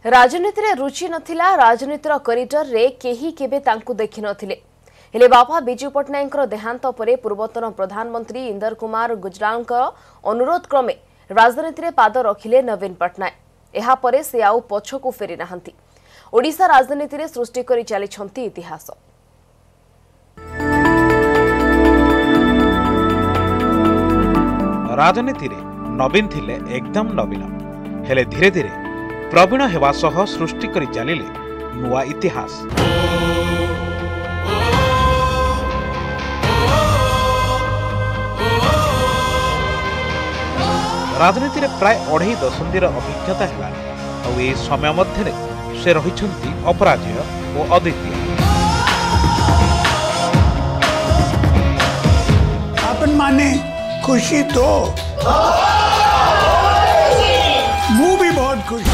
राजनीति रे रुचि नथिला राजनीतिर करिडर रे केही केबे तांकु देखि नथिले हेले बापा बिजू पट्टनायक देहांत परे पूर्वतन प्रधानमंत्री इंदर कुमार गुजराल अनुरोध क्रमे राजनीति रे पाद रखिले नवीन पट्टनायक। एहा परे से आउ पछकु फेरी नाहंती। ओडिशा राजनीति रे सृष्टि करि चलिछंती इतिहास। राजनीति रे नवीन थिले एकदम नवीन हेले धीरे धीरे प्रवीण हेवा सह सृष्टि करि चलिले नुआ इतिहास। राजनीति रे प्राय 2.5 दशंधीर अभिज्ञता है और ये समय मध्य से रहिछंती अपराजय और अद्वितीय। अपन माने खुशी तो मु भी बहुत खुश।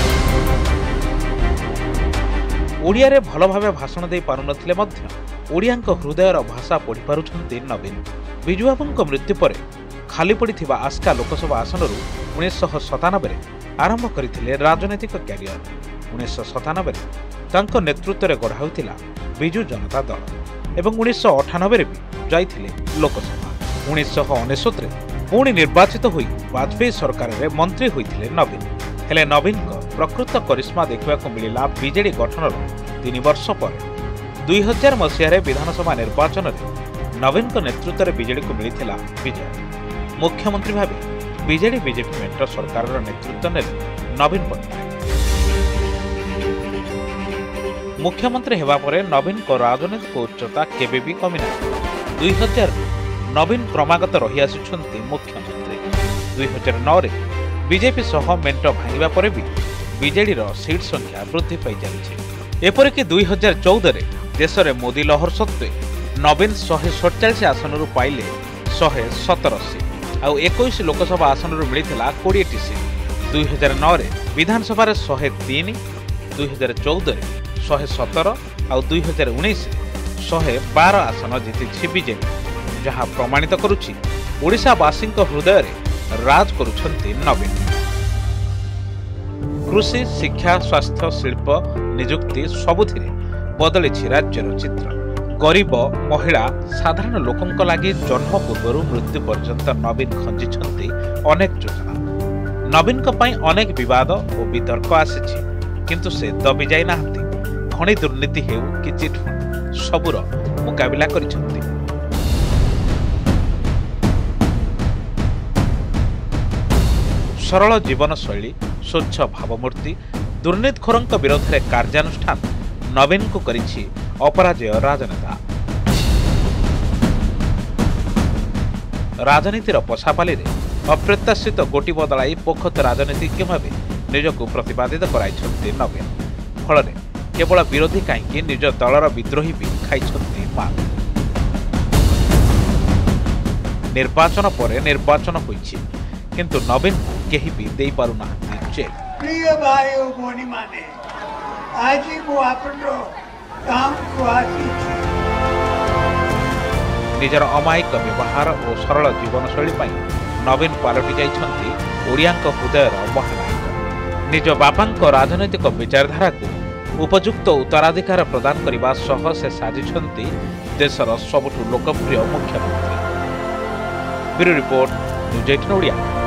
ओडिया रे भल भावे भाषण दे पारु नथिले मध्य ओडियांक हृदयर भाषा पढ़ी पारुछंती नवीन। बिजू बाबूंक मृत्यु परे खाली पड़िथिबा आस्का लोकसभा आसन 1997 आरंभ करथिले राजनीतिक क्यारियर। 1997 तांक नेतृत्व रे गढ़ा होतिला बिजू जनता दल एवं 1998 रे भी जाइथिले लोकसभा। 1999 रे पुणी निर्वाचित होई वाजपेयी सरकार रे मंत्री होइथिले नवीन। हेले नवीन को प्रकृत करिश्मा देखा मिला बीजेडी गठन 3 वर्ष पर 2000 मसीह विधानसभा निर्वाचन में नवीन को नेतृत्व में बीजेडी को मिलता विजय। मुख्यमंत्री भाव बीजेडी बीजेपी मेंट सरकार नेतृत्व ने नवीन पट्टनायक। मुख्यमंत्री होगा पर नवीन को राजनीतिक उच्चता केबे भी कमी ना। 2000 नवीन क्रमागत रही आसुछंती मुख्यमंत्री। 2009 रे बीजेपी सह मेंट भांगिबा परे भी बीजेडी रो सीट संख्या वृद्धि पाई जाइछे। एपरिक 2014 रे देश रे मोदी लहर सत्वे नवीन 147 आसन रु पाइले 117 सीट आउ 21 लोकसभा आसन रु मिलिथिला 20 सीट। 2009 रे विधानसभा रे 103, 2014 रे 117 आउ 2019 112 आसन जीतिछि बीजेडी, जहां प्रमाणित करुछि ओडिशावासी हृदय रे राज करुछंती नवीन। कृषि, शिक्षा, स्वास्थ्य, शिल्प, निजुक्ति सबुथिरे बदलिछि राज्यर चित्र। गरीब, महिला, साधारण लोकंक लागि जन्म पूर्व मृत्यु पर्यंत नवीन खंजिछंती अनेक योजना। नवीन को पई अनेक विवाद और वितर्क आसिछि, किंतु से दबी जाई नाहंती। खणी दुर्नीति हेउ कि चिटफंड सबुर मुकाबिला करिछंती। सरल जीवन शैली, स्वच्छ भावमूर्ति, दुर्नीतिखोरंक विरोध में कार्यानुष्ठान नवीन को करिछि अपराजय राजनेता। राजनीतिर पछापाली अप्रत्याशित गोटी बदलाई पोखत राजनीतिज्ञ भाव निजक प्रतिपादित कराइछंती नवीन। फल केवल विरोधी कहीं निज दलर विद्रोही भी खाइछंती मार। निर्वाचन पर निर्वाचन होइछि, किंतु नवीन को केही भी देई पारु नाहंती जेल। प्रिय भाई और भौणी माने आज को आपनो काम को आसी निजर अमायिक व्यवहार और सरल जीवन शैली पाई नवीन पालटि जाइछंती ओडियांक हृदयर महानायक। निज बापांक राजनैतिक विचारधारा को उपयुक्त उत्तराधिकार प्रदान करने सह से साजिछंती देशर सबुठु लोकप्रिय मुख्यमंत्री। Bureau report, news 18 Odia.